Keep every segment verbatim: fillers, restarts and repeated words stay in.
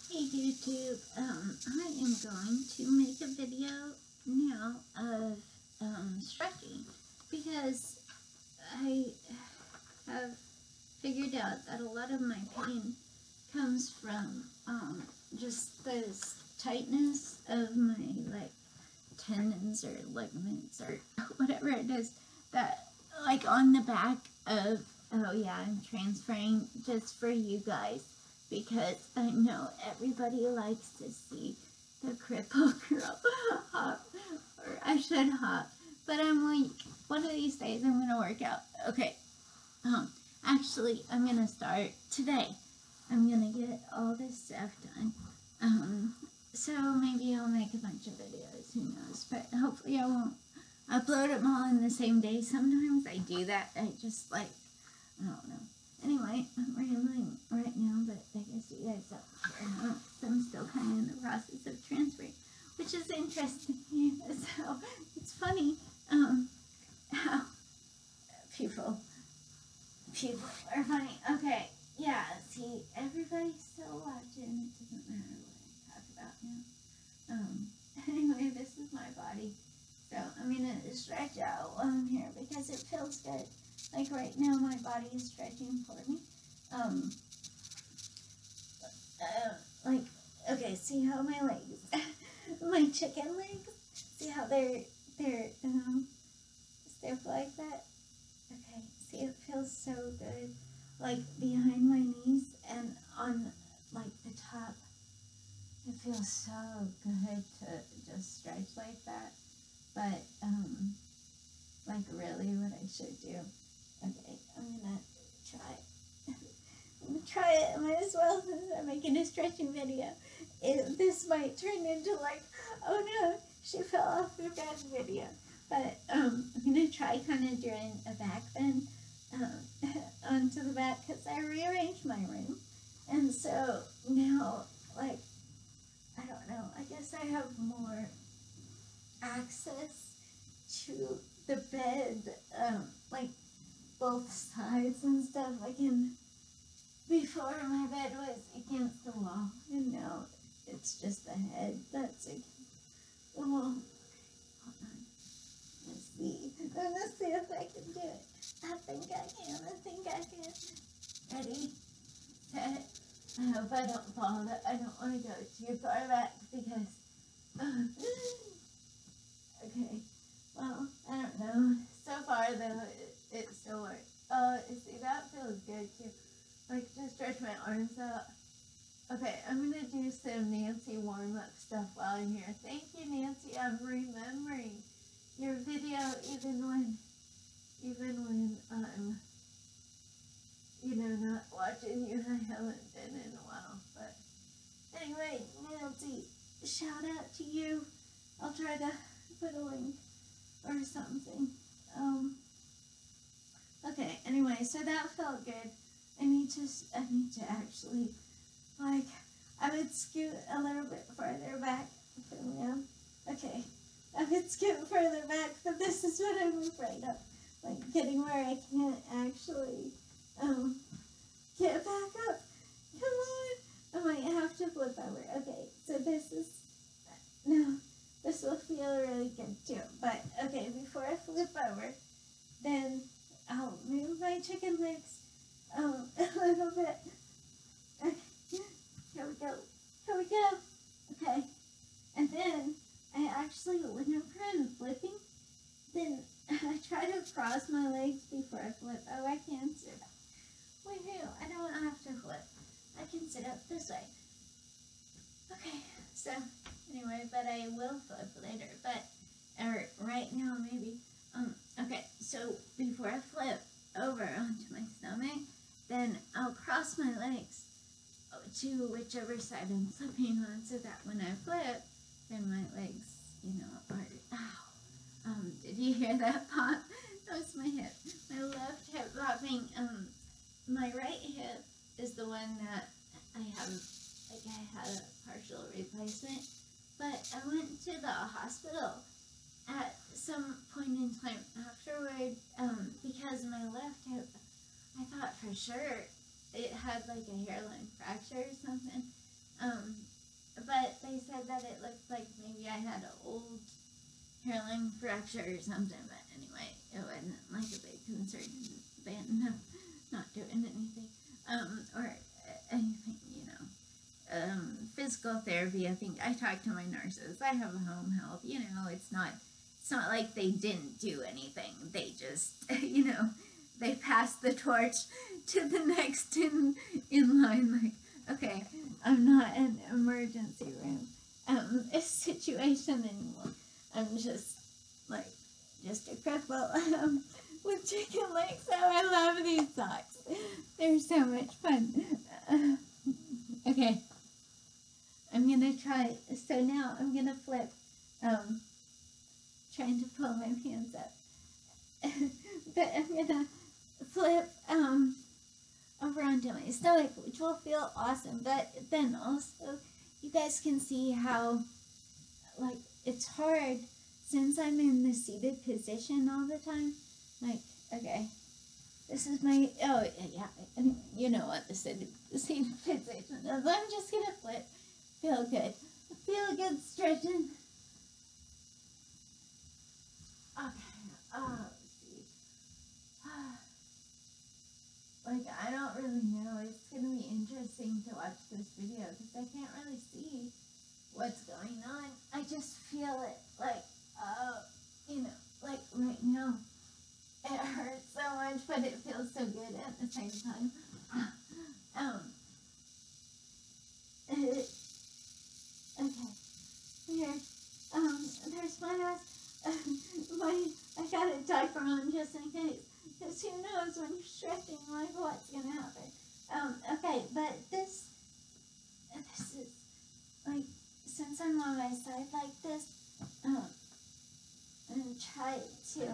Hey YouTube, um, I am going to make a video now of um, stretching because I have figured out that a lot of my pain comes from um, just this tightness of my like tendons or ligaments or whatever it is that like on the back of, oh yeah, I'm transferring just for you guys because I know everybody likes to see the cripple girl hop, or I should hop, but I'm like, one of these days I'm gonna work out. Okay, um, actually, I'm gonna start today. I'm gonna get all this stuff done. Um, so maybe I'll make a bunch of videos, who knows, but hopefully I won't upload them all in the same day. Sometimes I do that, I just like, I don't know. Anyway, I'm rambling right now, but I guess you guys don't care now, so I'm still kind of in the process of transferring, which is interesting. So, it's funny, um, how people, people are funny. Okay, yeah, see, everybody's still watching. It doesn't matter what I talk about now. Um, anyway, this is my body. So, I'm gonna stretch out while I'm here because it feels good. Like right now, my body is stretching for me. Um, uh, like, okay, see how my legs, my chicken legs, see how they're, they're, um, stiff like that? Okay, see, it feels so good, like, behind my knees and on, like, the top. It feels so good to just stretch like that, but, um, like, really what I should do. Okay, I'm gonna try. I'm gonna try it. I might as well since I'm making a stretching video. It, this might turn into like, oh no, she fell off the bed video. But um, I'm gonna try kind of doing a back bend um, onto the back because I rearranged my room, and so now like I don't know. I guess I have more access to the bed, um, like both sides and stuff. I can, before my bed was against the wall, and now it's just the head that's against the wall. Hold on. Let's see. Let's see if I can do it. I think I can. I think I can. Ready? Set. I hope I don't fall. I don't want to go too far back because. Uh, okay. Well, I don't know. So far, though, it, it still works. Oh, uh, see, that feels good, too. Like, just stretch my arms out. Okay, I'm going to do some Nancy warm-up stuff while I'm here. Thank you, Nancy. I'm remembering your video even when, even when I'm, you know, not watching you. I haven't been in a while. But anyway, Nancy, shout out to you. I'll try to put a link or something. Um, okay, anyway, so that felt good. I need to, I need to actually, like, I would scoot a little bit farther back from now. Okay, I would scoot further back, but this is what I'm afraid of. Like, getting where I can't actually, um, get back up. Come on! I might have to flip over. Okay, so this is, no, this will feel really good too. But, okay, before I flip over, then I'll move my chicken legs um, a little bit. Okay, here we go. Here we go. Okay, and then I actually, whenever I'm flipping, then I try to cross my legs before I flip. Oh, I can sit up. Woohoo! I don't have to flip. I can sit up this way. Okay, so anyway, but I will flip later. But or right now maybe. Um. Okay, so before I flip over onto my stomach, then I'll cross my legs to whichever side I'm flipping on, so that when I flip, then my legs, you know, are. Ow. Um. Did you hear that pop? That was my hip. My left hip popping. Um. My right hip is the one that I have. Like I had a partial replacement, but I went to the hospital at some point in time afterward, um, because my left hip, I thought for sure it had like a hairline fracture or something, um, that it looked like maybe I had an old hairline fracture or something, but anyway, it wasn't like a big concern. Then no, not doing anything, um, or anything, you know. Um, physical therapy, I think I talked to my nurses. I have a home health, you know, it's not, it's not like they didn't do anything. They just, you know, they passed the torch to the next in, in line, like, okay, I'm not an emergency room, um, situation anymore. I'm just, like, just a cripple, um, with chicken legs. So I love these socks. They're so much fun. Uh, okay. I'm gonna try, so now I'm gonna flip, um, trying to pull my pants up, but I'm gonna flip, um, over onto my stomach, which will feel awesome, but then also, you guys can see how, like, it's hard, since I'm in the seated position all the time, like, okay, this is my, oh, yeah, anyway, you know what the seated, the seated position is. I'm just gonna flip. Feel good. Feel good stretching. Okay. Uh, let's see. Like, I don't really know. It's going to be interesting to watch this video because I can't really see what's going on. I just feel it, like, uh, you know, like right now. It hurts so much, but it feels so good at the same time. um, it, Okay, here, um, there's my ass, my, I got a diaper on just in case, because who knows when you're stretching, like, what's gonna happen. Um, okay, but this, this is, like, since I'm on my side like this, um, I'm gonna try to,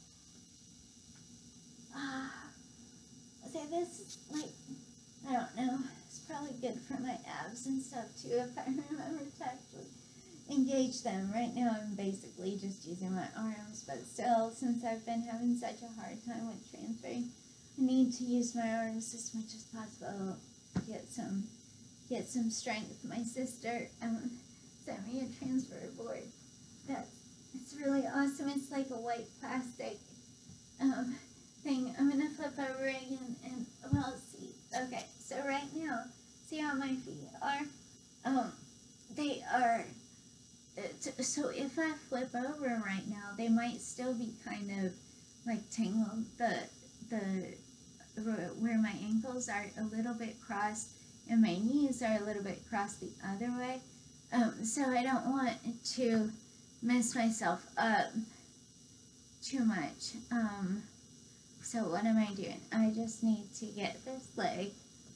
ah, uh, say this is, like, I don't know, it's probably good for my abs and stuff too, if I remember to actually engage them. Right now I'm basically just using my arms, but still, since I've been having such a hard time with transferring, I need to use my arms as much as possible to get some, get some strength. My sister um, sent me a transfer board that, it's really awesome. It's like a white plastic um, thing. I'm going to flip over again and, well, see. Okay, so right now, see how my feet are? Um, they are, uh, so if I flip over right now, they might still be kind of, like, tangled. The, the, where my ankles are a little bit crossed, and my knees are a little bit crossed the other way. Um, so I don't want to mess myself up too much. Um, so what am I doing? I just need to get this leg.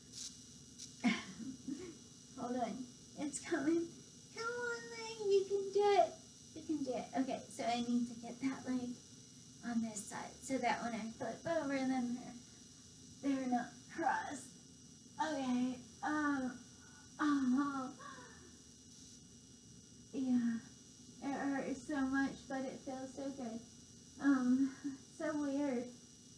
Hold on. It's coming. Come on, leg. You can do it. You can do it. Okay, so I need to get that leg on this side so that when I flip over, then they're, they're not crossed. Okay. Um. Oh. Yeah. It hurts so much, but it feels so good. Um. So weird.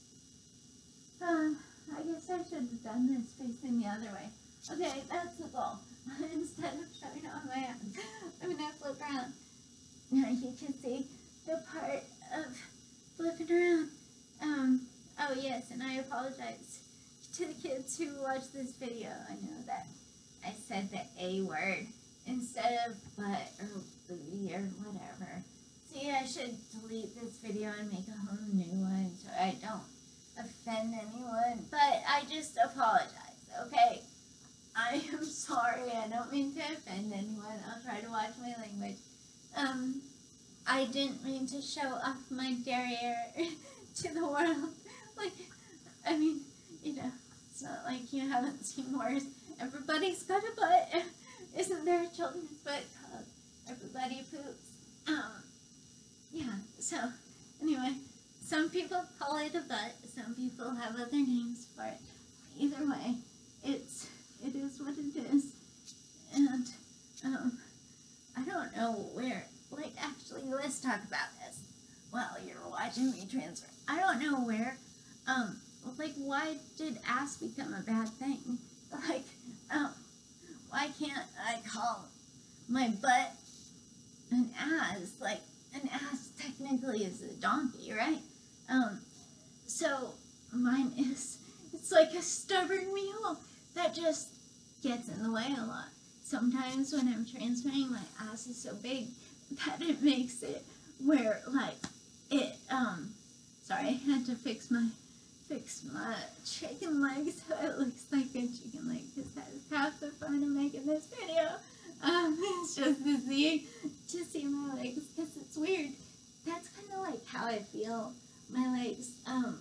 Um. I guess I should have done this facing the other way. Okay, that's the goal. Instead of showing off my hands, I'm gonna flip around. Now you can see the part of flipping around. Um, oh yes, and I apologize to the kids who watch this video. I know that I said the A word instead of butt or booty or whatever. See, I should delete this video and make a whole new one so I don't offend anyone. But I just apologize, okay? I am sorry. I don't mean to offend anyone. I'll try to watch my language. Um, I didn't mean to show off my derriere to the world. Like, I mean, you know, it's not like you haven't seen worse. Everybody's got a butt. Isn't there a children's book called Everybody Poops? Um, yeah, so, anyway, some people call it a butt. Some people have other names for it. Either way, it's... it is what it is, and, um, I don't know where, like, actually, let's talk about this while you're watching me transfer. I don't know where, um, like, why did ass become a bad thing? Like, um, why can't I call my butt an ass. Like, an ass technically is a donkey, right? Um, so mine is, it's like a stubborn mule that just gets in the way a lot. Sometimes when I'm transferring, my ass is so big that it makes it where, like, it, um, sorry, I had to fix my, fix my chicken leg so it looks like a chicken leg, because that is half the fun of making this video. Um, it's just to see, to see my legs, because it's weird. That's kind of like how I feel. My legs, um,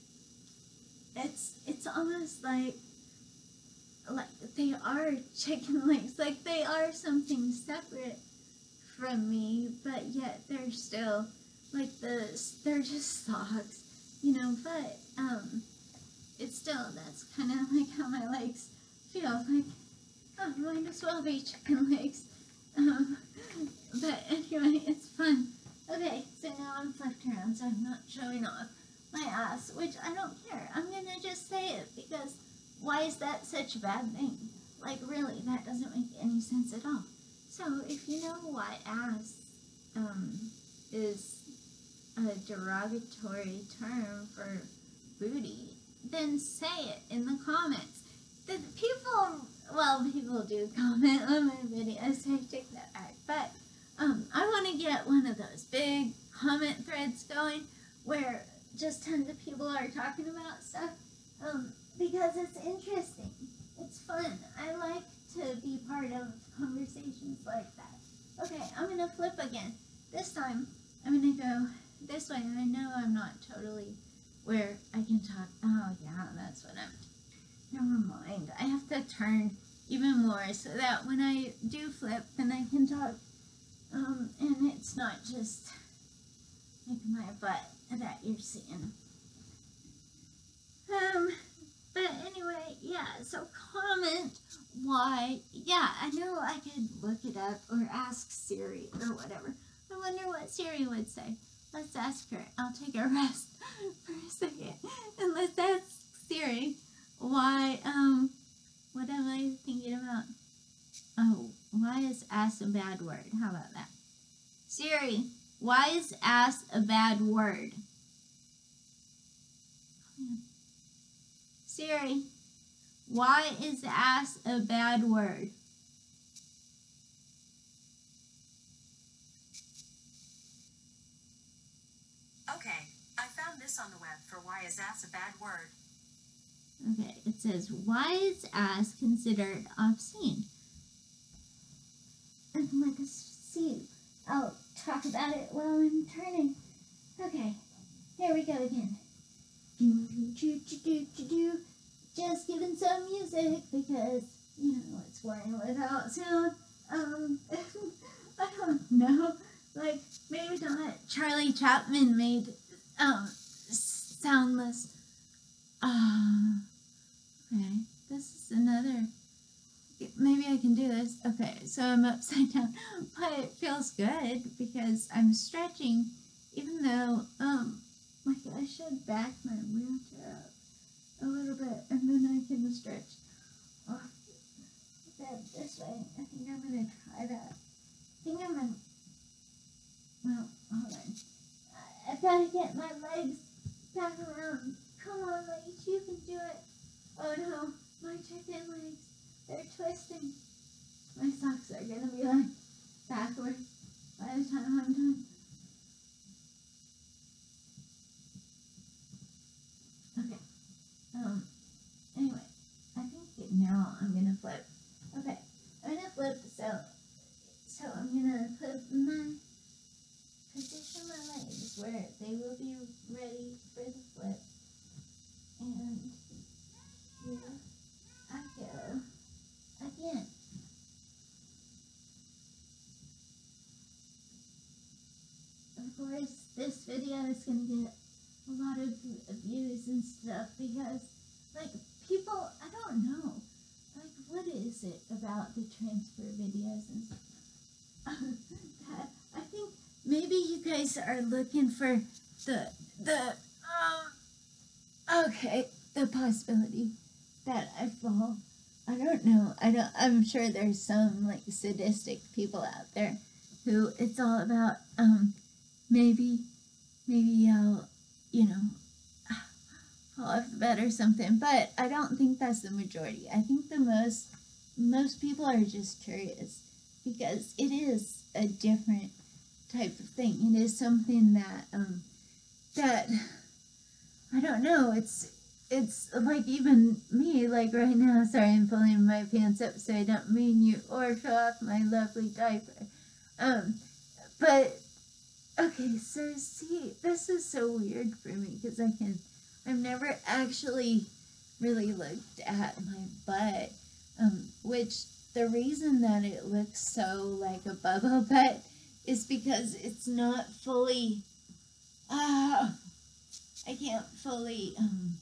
it's, it's almost like, like they are chicken legs, like they are something separate from me, but yet they're still, like the, they're just socks, you know, but, um, it's still, that's kind of like how my legs feel, like, oh, might as well be chicken legs. Um, but anyway, it's fun. Okay, so now I'm flipped around, so I'm not showing off my ass, which I don't care. I'm gonna just say it, because why is that such a bad thing? Like, really, that doesn't make any sense at all. So, if you know why ass, um, is a derogatory term for booty, then say it in the comments. The people, well, people do comment on my videos, so I take that back, but, um, I want to get one of those big comment threads going, where just tons of people are talking about stuff, um, because it's interesting, it's fun, I like to be part of conversations like that. Okay, I'm gonna flip again. This time, I'm gonna go this way, and I know I'm not totally where I can talk. Oh yeah, that's what I'm, never mind. I have to turn even more so that when I do flip, then I can talk, um, and it's not just like my butt that you're seeing. Um, but anyway, yeah, so comment why, yeah, I know I could look it up or ask Siri or whatever. I wonder what Siri would say. Let's ask her. I'll take a rest for a second. And let's ask Siri why, um, what am I thinking about? Oh, why is ass a bad word? How about that? Siri, why is ass a bad word? Siri, why is ass a bad word? Okay, I found this on the web for why is ass a bad word. Okay, it says, why is ass considered obscene? And let us see. I'll talk about it while I'm turning. Okay, here we go again. Do, do, do, do, do, do. Just giving some music because, you know, it's boring without sound. Um, I don't know. Like, maybe not. Charlie Chaplin made, um, soundless. Ah, uh, okay. This is another. Maybe I can do this. Okay, so I'm upside down, but it feels good because I'm stretching, even though, um, like I should back my wheelchair up a little bit, and then I can stretch off that this way. I think I'm gonna try that. I think I'm gonna, well, hold on. I've gotta get my legs back around. Come on, legs, you can do it. Oh no, my chicken legs. They're twisting. My socks are gonna be like backwards by the time I'm done. Okay. Um. Anyway, I think now I'm gonna flip. Okay, I'm gonna flip. So, so I'm gonna put my position my legs where they will be ready for the flip, and here I go. Again. Of course, this video is going to get a lot of views and stuff because, like, people, I don't know, like, what is it about the transfer videos and stuff? that I think maybe you guys are looking for the, the, um, okay, the possibility that I fall I don't know. I don't. I'm sure there's some like sadistic people out there who it's all about. Um, maybe, maybe I'll, you know, fall off the bed or something. But I don't think that's the majority. I think the most most people are just curious because it is a different type of thing. It is something that um that I don't know. It's it's like even me, like right now. Sorry, I'm pulling my pants up, so I don't mean you or show off my lovely diaper. Um, but okay, so see, this is so weird for me because I can, I've never actually really looked at my butt. Um, which the reason that it looks so like a bubble butt is because it's not fully. Ah. I can't fully, um,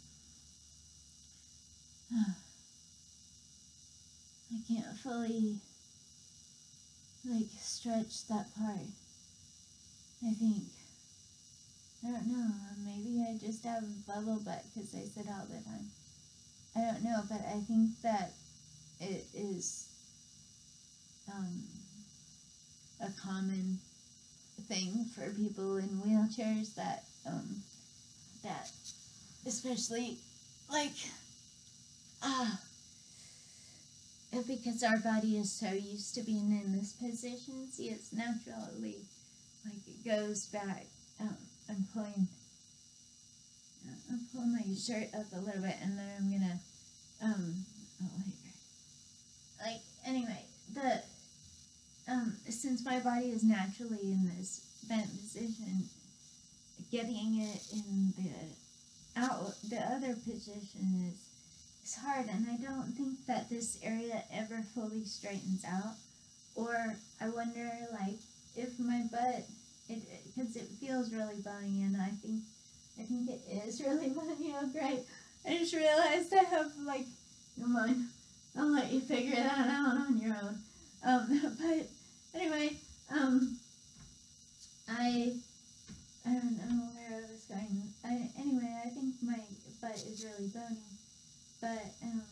I can't fully, like, stretch that part, I think. I don't know, maybe I just have a bubble butt because I sit all the time. I don't know, but I think that it is, um, a common thing for people in wheelchairs that, um, that, especially, like, ah, because our body is so used to being in this position, see, it's naturally, like, it goes back. Um, I'm pulling, I'm pulling my shirt up a little bit, and then I'm gonna, um, oh, here. Like, anyway, the, um, since my body is naturally in this bent position, getting it in the out, the other position is It's hard, and I don't think that this area ever fully straightens out. Or I wonder, like, if my butt, it because it, it feels really bony, and I think, I think it is really bony. Oh, great! I just realized I have like, never mind. I'll let you figure that out on your own. Um, but anyway, um, I, I don't know where I was going. I anyway, I think my butt is really bony. But, um,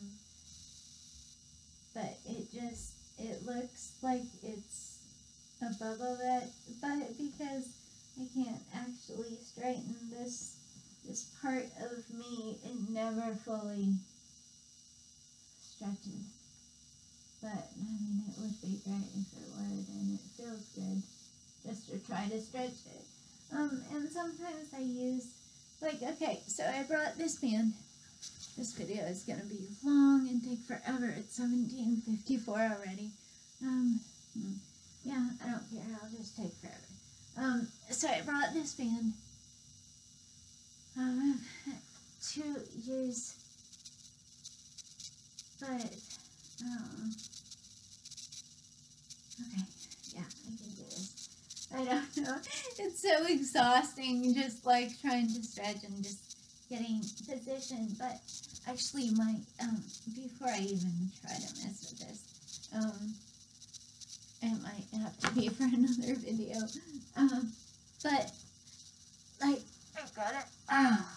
but it just, it looks like it's a bubble butt, but because I can't actually straighten this, this part of me, it never fully stretches. But, I mean, it would be great if it would, and it feels good just to try to stretch it. Um, and sometimes I use, like, okay, so I brought this band. This video is going to be long and take forever. It's seventeen fifty-four already. Um, yeah, I don't care. I'll just take forever. Um, so I brought this band um, to use, but, um, okay, yeah, I can do this. I don't know. It's so exhausting just like trying to stretch and just getting positioned, but actually my, um, before I even try to mess with this, um, it might have to be for another video, um, but, like, I've got it, ah,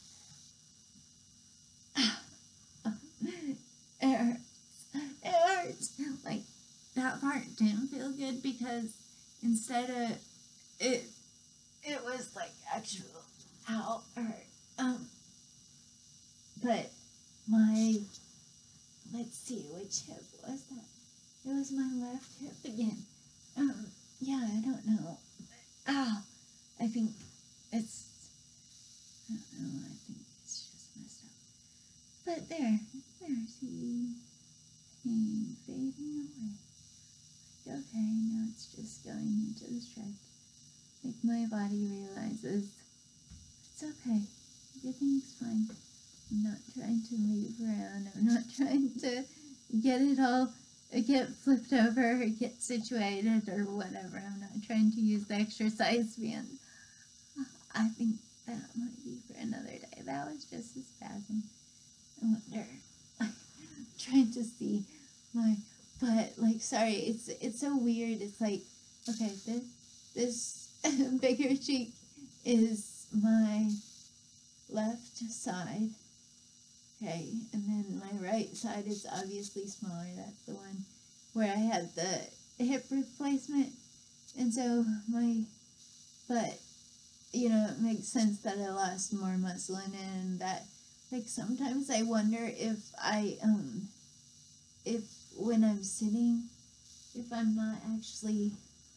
it hurts, it hurts, like, that part didn't feel good because instead of, it, it was, like, actual, ow, hurt, um, but my, let's see, which hip was that? It was my left hip again. Um, yeah, I don't know. Ow, I think it's, I don't know, I think it's just messed up. But there, there, see, pain fading away. Like, okay, now it's just going into the stretch. Like, my body realizes, it's okay, everything's fine. I'm not trying to move around. I'm not trying to get it all, get flipped over or get situated or whatever. I'm not trying to use the exercise band. I think that might be for another day. That was just a spasm. I wonder, I'm trying to see my butt. Like, sorry, it's it's so weird. It's like, okay, this, this bigger cheek is my left side. Okay, and then my right side is obviously smaller. That's the one where I had the hip replacement. And so my, but, you know, it makes sense that I lost more muscle in it, and that, like, sometimes I wonder if I, um, if when I'm sitting, if I'm not actually,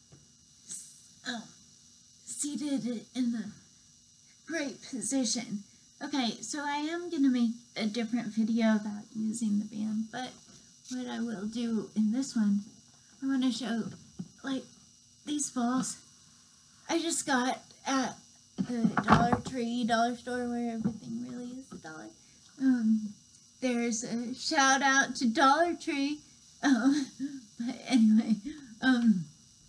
um, seated in the right position. Okay, so I am going to make a different video about using the band, but what I will do in this one, I want to show, like, these balls I just got at the Dollar Tree, Dollar Store, where everything really is a dollar. Um, there's a shout out to Dollar Tree. Um, but anyway, um,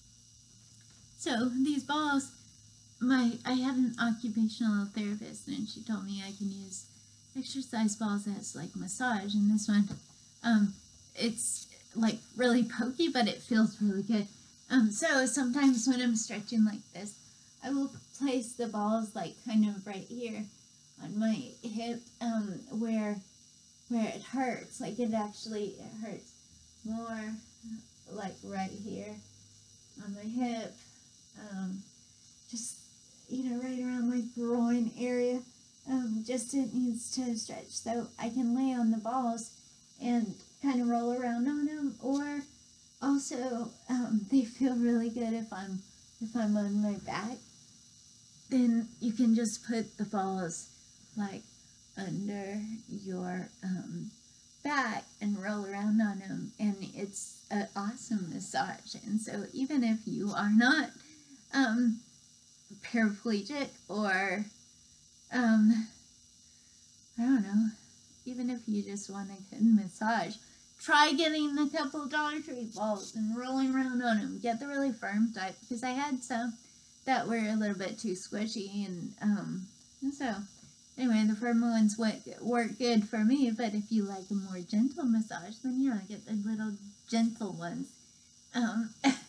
so these balls, my I had an occupational therapist, and she told me I can use exercise balls as like massage. And this one, um, it's like really pokey, but it feels really good. Um, so sometimes when I'm stretching like this, I will place the balls like kind of right here on my hip, um, where where it hurts. Like it actually it hurts more, like right here on my hip, um, just you know right around my groin area. Um, just it needs to stretch, so I can lay on the balls and kind of roll around on them, or also, um, they feel really good if I'm if I'm on my back. Then you can just put the balls like under your um, back and roll around on them, and it's an awesome massage. And so even if you are not um, paraplegic or um, I don't know, even if you just want a good massage, try getting a couple of Dollar Tree balls and rolling around on them. Get the really firm type, because I had some that were a little bit too squishy, and um, and so anyway, the firm ones work, work good for me. But if you like a more gentle massage, then you know, get the little gentle ones. Um,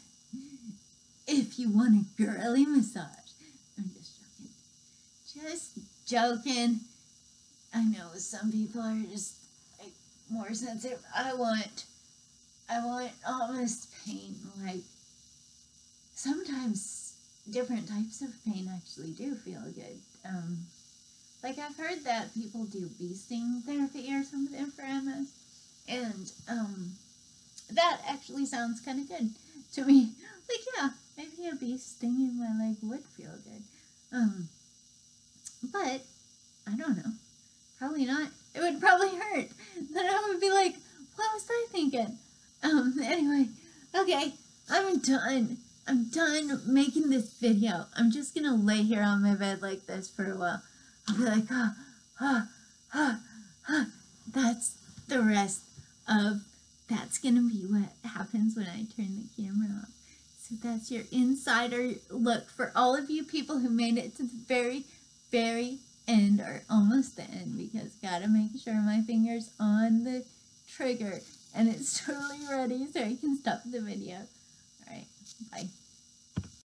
if you want a girly massage, I'm just joking. Just joking. I know some people are just like more sensitive. I want, I want almost pain. Like sometimes different types of pain actually do feel good. Um, like I've heard that people do bee sting therapy or something for M S, and um, that actually sounds kind of good to me. Like yeah, maybe a bee stinging my leg would feel good. Um, but I don't know. Probably not. It would probably hurt. Then I would be like, what was I thinking? Um, anyway, okay, I'm done. I'm done making this video. I'm just gonna lay here on my bed like this for a while. I'll be like, ah, ah, ah, ah. That's the rest of, that's gonna be what happens when I turn the camera off. So that's your insider look for all of you people who made it to the very, very end, or almost the end, because gotta make sure my finger's on the trigger and it's totally ready so I can stop the video. Alright, bye.